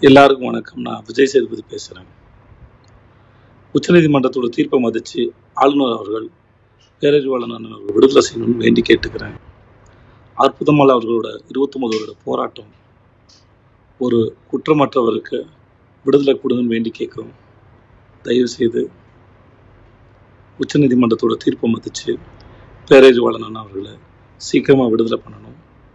எல்லாருக்கும் வணக்கம். நான் விஜய் சேதுபதி பேசுகிறேன். உச்சநீதிமன்றத்தோட தீர்ப்பை மதித்து ஆளுநர் அவர்கள் பேரறிவாளன் அவர்கள் விடுதலை செய்யணும்னு வேண்டி கேட்டுக்கிறேன். அற்புதமால் அவர்களோட 29 வருட போராட்டம் ஒரு குற்றமற்றவருக்கு விடுதலை கொடுங்கன்னு வேண்டி கேட்குறோம். தயவுசெய்து உச்சநீதிமன்றத்தோட தீர்ப்பை மதித்து பேரறிவாளன் அவர்களை சீக்கிரமாக விடுதலை பண்ணணும்.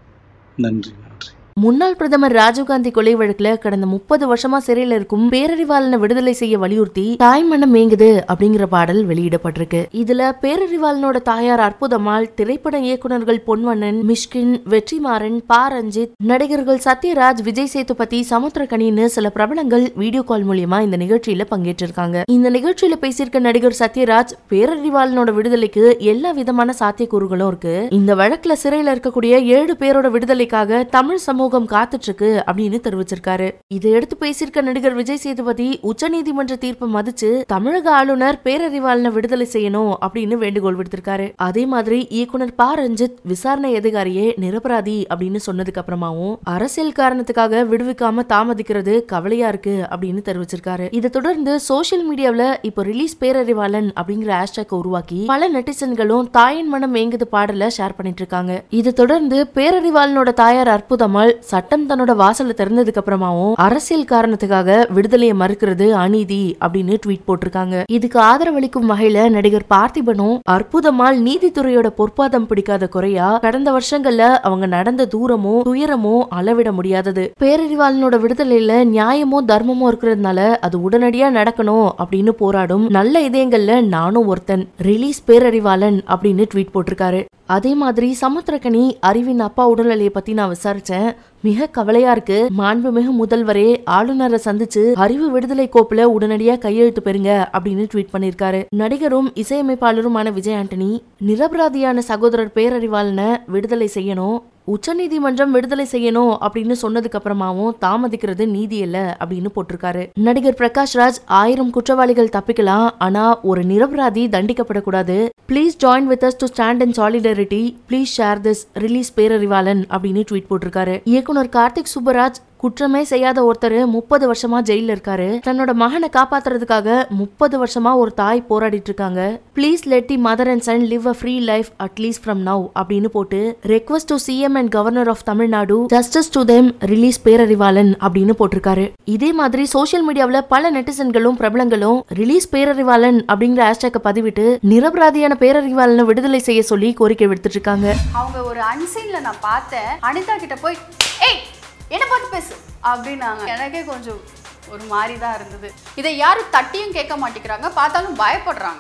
நன்றி. முன்னாள் பிரதமர் ராஜீவ்காந்தி கொலை வழக்குல கடந்த 30 வருஷமா சிறையில இருக்கும் பேரறிவாளனை விடுதலை செய்ய வலியுறுத்தி தாய் மனம் மேங்குது அப்படிங்கிற பாடல் வெளியிடப்பட்டிருக்கு. இதுல பேரறிவாளனோட தாயார் அற்புதமால், திரைப்பட இயக்குநர்கள் பொன்வண்ணன், மிஷ்கின், வெற்றிமாறன், பா ரஞ்சித், நடிகர்கள் சத்யராஜ், விஜய் சேதுபதி, சமுத்திரக்கனின்னு சில பிரபலங்கள் வீடியோ கால் மூலியமா இந்த நிகழ்ச்சியில பங்கேற்றிருக்காங்க. இந்த நிகழ்ச்சியில பேசியிருக்க நடிகர் சத்யராஜ், பேரறிவாளனோட விடுதலைக்கு எல்லா விதமான சாத்தியக்கூறுகளும் இருக்கு. இந்த வழக்குல சிறையில இருக்கக்கூடிய 7 பேரோட விடுதலைக்காக தமிழ் சமூகம் காத்துட்டு இருக்கு அப்படின்னு தெரிவிச்சிருக்காரு. இதை எடுத்து பேசியிருக்க நடிகர் விஜய் சேதுபதி உச்சநீதிமன்ற தீர்ப்பை மதிச்சு தமிழக ஆளுநர் பேரறிவாளனை விடுதலை செய்யணும் அப்படின்னு வேண்டுகோள் விடுத்திருக்காரு. அதே மாதிரி இயக்குனர் பா ரஞ்சித் விசாரணை அதிகாரியே நிரபராதி அப்படின்னு சொன்னதுக்கு அப்புறமாவும் அரசியல் காரணத்துக்காக விடுவிக்காம தாமதிக்கிறது கவலையா இருக்கு அப்படின்னு தெரிவிச்சிருக்காரு. இதை தொடர்ந்து சோசியல் மீடியாவில் இப்போ ரிலீஸ் பேரறிவாளன் அப்படிங்கிற ஹேஷ்டேக் உருவாக்கி பல நெட்டிசன்களும் தாயின் மனம் மேங்குது பாடல ஷேர் பண்ணிட்டு இருக்காங்க. இதை தொடர்ந்து பேரறிவாளனோட தாயார் அற்புதமால் சட்டம் தன்னோட வாசல திறந்ததுக்கு அப்புறமாவும் அரசியல் காரணத்துக்காக விடுதலையை மறுக்கிறது அநீதி அப்படின்னு ட்வீட் போட்டிருக்காங்க. இதுக்கு ஆதரவளிக்கும் வகையில நடிகர் பார்த்திபனும் அற்புதமால் நீதித்துறையோட பொற்பாதம் பிடிக்காத குறையா கடந்த வருஷங்கள்ல அவங்க நடந்த தூரமோ துயரமோ அளவிட முடியாதது. பேரறிவாளனோட விடுதலையில நியாயமோ தர்மமோ இருக்கிறதுனால அது உடனடியா நடக்கணும் அப்படின்னு போராடும் நல்ல இதயங்கள்ல நானும் ஒருத்தன், ரிலீஸ் பேரறிவாளன் அப்படின்னு ட்வீட் போட்டிருக்காரு. அதே மாதிரி சமுத்திரக்கனி அறிவின் அப்பா உடல்நிலையை பத்தி நான் விசாரிச்சேன். மிக கவலையா இருக்கு. மாண்புமிகு முதல்வரே, ஆளுநரை சந்திச்சு அறிவு விடுதலை கோப்புல உடனடியா கையெழுத்து பெறுங்க அப்படின்னு ட்வீட் பண்ணிருக்காரு. நடிகரும் இசையமைப்பாளருமான விஜய் ஆண்டனி நிரபராதியான சகோதரர் பேரறிவாளனை விடுதலை செய்யணும், உச்சநீதிமன்றம் விடுதலை செய்யணும் அப்படின்னு சொன்னதுக்கு அப்புறமாவும் தாமதிக்கிறது நீதி இல்ல அப்படின்னு போட்டிருக்காரு. நடிகர் பிரகாஷ் ராஜ் 1000 குற்றவாளிகள் தப்பிக்கலாம், ஆனா ஒரு நிரபராதி தண்டிக்கப்படக்கூடாது. Please join with us to stand in solidarity, please share this, release Perarivalan அப்படின்னு ட்வீட் போட்டிருக்காரு. இயக்குனர் கார்த்திக் சுப்பராஜ் குற்றமே செய்யாத ஒருத்தர் 30 வருஷமா ஜெயில இருக்காரு. தன்னோட மகனை காப்பாத்துறதுக்காக 30 வருஷமா ஒரு தாய் போராடிட்டு இருக்காங்க. Please let the mother and son live a free life at least from now அப்படின்னு போட்டு request to CM and governor of Tamil Nadu, justice to them, release Perarivalan அப்படின்னு போட்டிருக்காரு. இதே மாதிரி சோசியல் மீடியாவில் பல நெட்டிசன்களும் பிரபலங்களும் ரிலீஸ் பேரறிவாளன் அப்படிங்கிற ஹேஷ்டேக்கை பதிவிட்டு நிரபராதியான பேரறிவாளனை விடுதலை செய்ய சொல்லி கோரிக்கை விடுத்துட்டு இருக்காங்க. அவங்க ஒரு அன்சீன்ல நான் பார்த்தேன், அனிதா கிட்ட போய் ஏய் என்ன பார்த்து பேசு அப்படின்னாங்க. எனக்கே கொஞ்சம் ஒரு மாதிரி தான் இருந்தது. இதை யாரும் தட்டியும் கேட்க மாட்டேங்கிறாங்க, பார்த்தாலும் பயப்படுறாங்க.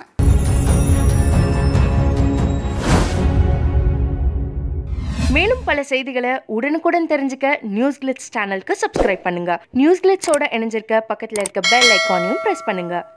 மேலும் பல செய்திகளை உடனுக்குடன் தெரிஞ்சுக்க NewsGlitz சேனலுக்கு சப்ஸ்கிரைப் பண்ணுங்க. NewsGlitzோட இணைஞ்சிருக்க பக்கத்துல இருக்க பெல் ஐக்கானையும் பிரஸ் பண்ணுங்க.